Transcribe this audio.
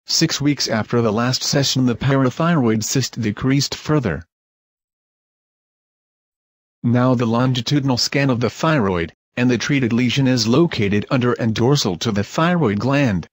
6 weeks after the last session the parathyroid cyst decreased further. Now the longitudinal scan of the thyroid, and the treated lesion is located under and dorsal to the thyroid gland.